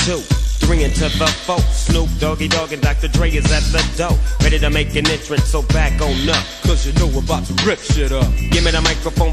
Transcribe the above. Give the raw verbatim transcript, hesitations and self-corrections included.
two, three into the four. Snoop, Doggy Dogg, and Doctor Dre is at the door, ready to make an entrance, so back on up, cause you know we're about to rip shit up. Give me the microphone